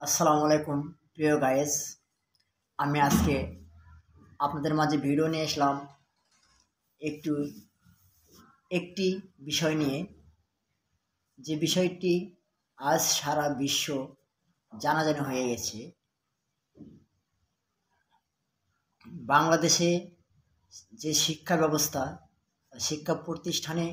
আসসালামু আলাইকুম প্রিয় গাইস, আমি আজকে আপনাদের মাঝে ভিডিও নিয়ে আসলাম একটি বিষয় নিয়ে, যে বিষয়টি আজ সারা বিশ্ব জানাজানি হয়ে গেছে। বাংলাদেশে যে শিক্ষা ব্যবস্থা, শিক্ষা প্রতিষ্ঠানে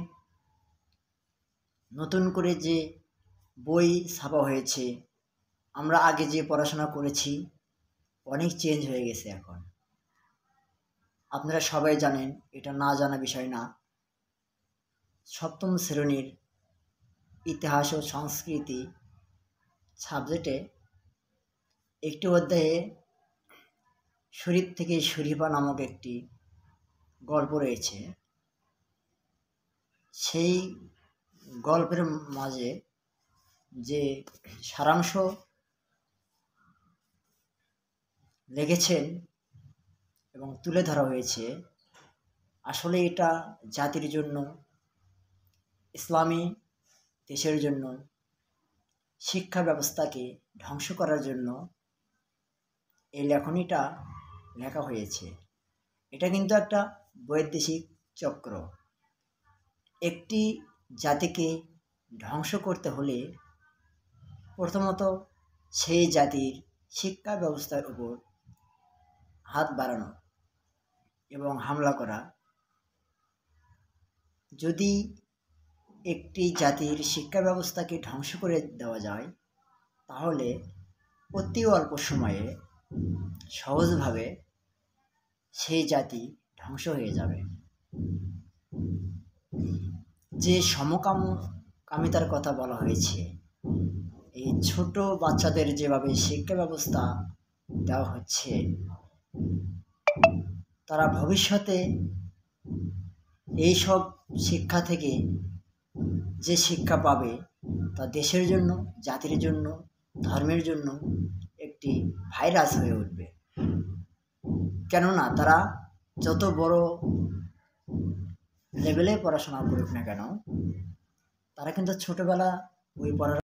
নতুন করে যে বই ছাপা হয়েছে, আমরা আগে যে পড়াশোনা করেছি অনেক চেঞ্জ হয়ে গেছে। এখন আপনারা সবাই জানেন, এটা না জানা বিষয় না। সপ্তম শ্রেণীর ইতিহাস ও সংস্কৃতি সাবজেক্টে একটি অধ্যায়ে শরীফ থেকে শরীফা নামক একটি গল্প রয়েছে। সেই গল্পের মাঝে যে সারাংশ লিখেছেন এবং তুলে ধরা হয়েছে, আসলে এটা জাতির জন্য, ইসলামী দেশের জন্য, শিক্ষা ব্যবস্থাকে ধ্বংস করার জন্য এই লেখনীটা লেখা হয়েছে। এটা কিন্তু একটা বৈদেশিক চক্র। একটি জাতিকে ধ্বংস করতে হলে প্রথমত সেই জাতির শিক্ষা ব্যবস্থার উপর হাত বাড়ানো এবং হামলা করা। যদি একটি জাতির শিক্ষা ব্যবস্থাকে ধ্বংস করে দেওয়া যায়, তাহলে অতি অল্প সময়ে সহজভাবে সেই জাতি ধ্বংস হয়ে যাবে। যে সমকামিতার কথা বলা হয়েছে, এই ছোট বাচ্চাদের যেভাবে শিক্ষা ব্যবস্থা দেওয়া হচ্ছে, তারা ভবিষ্যতে এইসব শিক্ষা থেকে যে শিক্ষা পাবে, তা দেশের জন্য, জাতির জন্য, ধর্মের জন্য একটি ভাইরাস হয়ে উঠবে। কেননা তারা যত বড় লেভেলে পড়াশোনা করুক না কেন, তারা কিন্তু ছোটবেলা ওই পড়ার